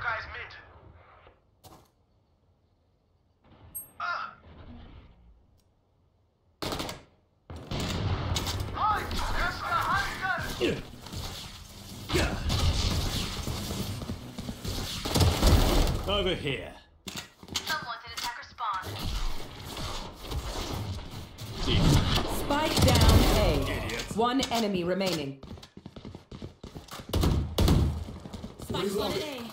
guy's mid. Over here. Someone's in attacker spawn. Spike down A. Idiots. One enemy remaining. Spike spotted A.